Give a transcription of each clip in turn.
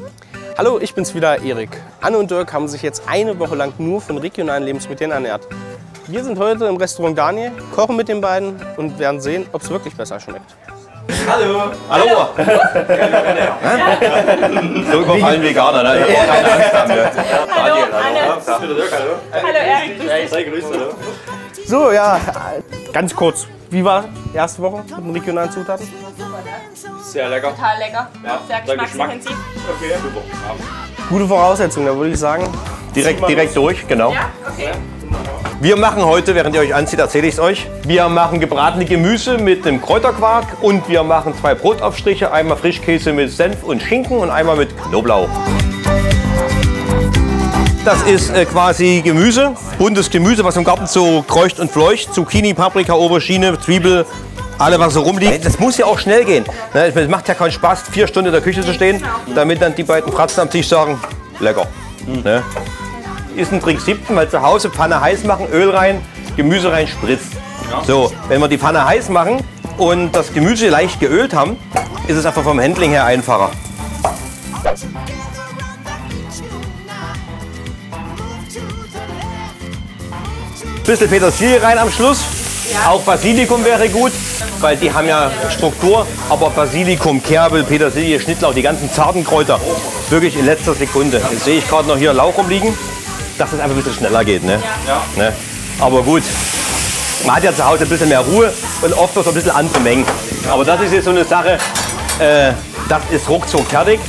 Hallo, ich bin's wieder, Erik. Anne und Dirk haben sich jetzt eine Woche lang nur von regionalen Lebensmitteln ernährt. Wir sind heute im Restaurant Daniel, kochen mit den beiden und werden sehen, ob es wirklich besser schmeckt. Hallo! Hallo! So überfallen Veganer, ne? Ich hab keine Angst haben. Hallo, Hallo, Hallo Erik, Sei grüßt, hallo. So, ja, ganz kurz. Wie war die erste Woche mit den regionalen Zutaten? Sehr lecker. total lecker, Ja, sehr geschmacksintensiv. Okay, super. Gute Voraussetzungen, da würde ich sagen. Direkt durch, genau. Ja, okay. Wir machen heute, während ihr euch anzieht, erzähle ich es euch. Wir machen gebratene Gemüse mit einem Kräuterquark und wir machen 2 Brotaufstriche. Einmal Frischkäse mit Senf und Schinken und einmal mit Knoblauch. Das ist quasi Gemüse, buntes Gemüse, was im Garten so kreucht und fleucht. Zucchini, Paprika, Aubergine, Zwiebel, alles was so rumliegt. Das muss ja auch schnell gehen. Es macht ja keinen Spaß, 4 Stunden in der Küche zu stehen, damit dann die beiden Fratzen am Tisch sagen, lecker. Ne? Ist ein Trick 7, weil zu Hause Pfanne heiß machen, Öl rein, Gemüse rein, spritzt. So, wenn wir die Pfanne heiß machen und das Gemüse leicht geölt haben, ist es einfach vom Handling her einfacher. Bisschen Petersilie rein am Schluss. Ja. Auch Basilikum wäre gut, weil die haben ja Struktur. Aber Basilikum, Kerbel, Petersilie, Schnittlauch, die ganzen zarten Kräuter, wirklich in letzter Sekunde. Jetzt sehe ich gerade noch hier Lauch rumliegen, dass es einfach ein bisschen schneller geht. Ne? Ja. Ne? Aber gut, man hat ja zu Hause ein bisschen mehr Ruhe und oft noch so ein bisschen andere Mengen. Aber das ist jetzt so eine Sache, das ist ruckzuck fertig.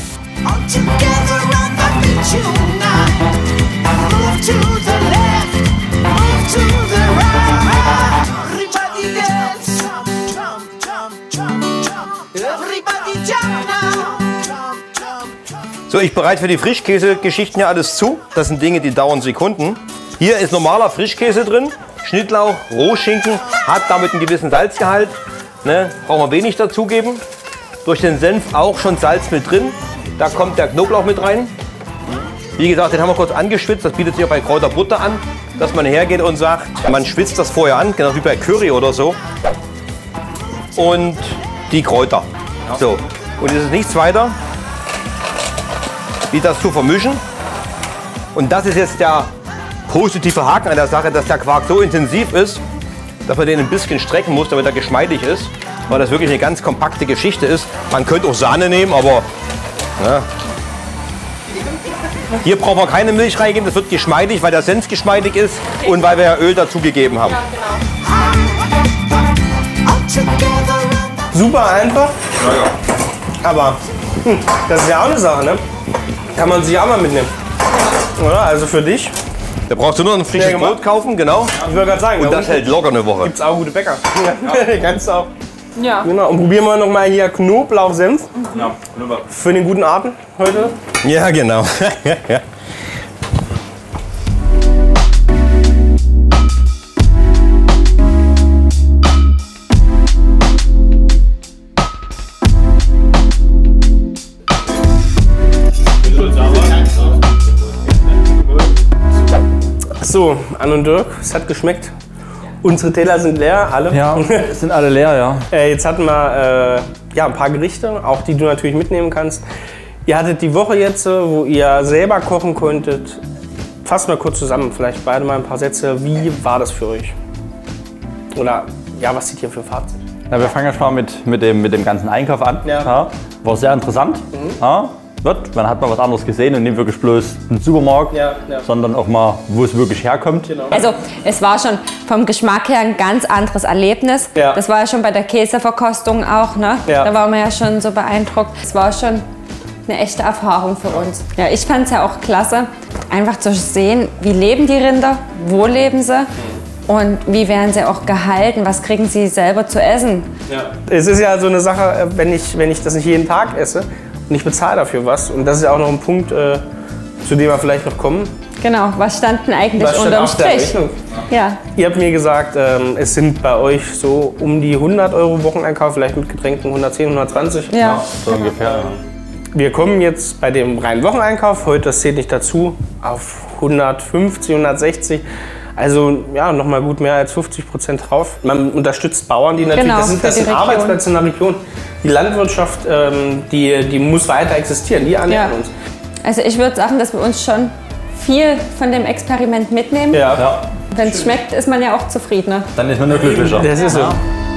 So, ich bereite für die Frischkäse-Geschichten ja alles zu. Das sind Dinge, die dauern Sekunden. Hier ist normaler Frischkäse drin, Schnittlauch, Rohschinken, hat damit einen gewissen Salzgehalt. Ne, brauchen wir wenig dazugeben. Durch den Senf auch schon Salz mit drin. Da kommt der Knoblauch mit rein. Wie gesagt, den haben wir kurz angeschwitzt. Das bietet sich auch bei Kräuterbutter an, dass man hergeht und sagt, man schwitzt das vorher an, genau wie bei Curry oder so. Und die Kräuter. So, und es ist nichts weiter, wie das zu vermischen. Und das ist jetzt der positive Haken an der Sache, dass der Quark so intensiv ist, dass man den ein bisschen strecken muss, damit er geschmeidig ist, weil das wirklich eine ganz kompakte Geschichte ist. Man könnte auch Sahne nehmen, aber ja. Hier brauchen wir keine Milch reingeben, das wird geschmeidig, weil der Senf geschmeidig ist und weil wir ja Öl dazugegeben haben. Ja, genau. Super einfach, aber das ist ja auch eine Sache, ne? Kann man sich auch mal mitnehmen, oder? Also für dich. Da brauchst du nur ein frisches Brot kaufen, genau. Ich wollte gerade sagen, und das hält locker eine Woche. Gibt's auch gute Bäcker. Kannst du auch. Ja. Genau. Und probieren wir noch mal hier Knoblauchsenf. Ja, wunderbar. Für den guten Atem heute. Ja, genau. So, Anne und Dirk, es hat geschmeckt. Unsere Teller sind leer, alle. Ja, sind alle leer, ja. Jetzt hatten wir ja, ein paar Gerichte, auch die du natürlich mitnehmen kannst. Ihr hattet die Woche jetzt, wo ihr selber kochen konntet. Fasst mal kurz zusammen, vielleicht beide mal ein paar Sätze. Wie war das für euch? Oder ja, was zieht ihr für ein Fazit? Na, wir fangen jetzt mal mit dem ganzen Einkauf an. Ja. Ja, war sehr interessant. Ja, man hat mal was anderes gesehen und nicht wirklich bloß einen Supermarkt, sondern auch mal, wo es wirklich herkommt. Genau. Also es war schon vom Geschmack her ein ganz anderes Erlebnis. Ja. Das war ja schon bei der Käseverkostung auch, ne? Ja. Da waren wir ja schon so beeindruckt. Es war schon eine echte Erfahrung für uns. Ja, ich fand es ja auch klasse, einfach zu sehen, wie leben die Rinder, wo leben sie und wie werden sie auch gehalten, was kriegen sie selber zu essen. Ja. Es ist ja so eine Sache, wenn ich das nicht jeden Tag esse und ich bezahle dafür was. Und das ist ja auch noch ein Punkt, zu dem wir vielleicht noch kommen. Genau, was stand denn eigentlich Was stand unterm auf der Strich? Rechnung? Ja. Ihr habt mir gesagt, es sind bei euch so um die 100 € Wocheneinkauf, vielleicht mit Getränken 110, 120. Ja. So ungefähr. Wir kommen jetzt bei dem reinen Wocheneinkauf, heute, das zählt nicht dazu, auf 150, 160. Also ja, nochmal gut mehr als 50% drauf. Man unterstützt Bauern, die natürlich, Genau, das sind Arbeitsplätze in der Region. Die Landwirtschaft, die muss weiter existieren, die ernähren uns. Also ich würde sagen, dass wir uns schon viel von dem Experiment mitnehmen. Ja. Wenn es schmeckt, ist man ja auch zufriedener. Dann ist man nur glücklicher. Das ist so. Ja.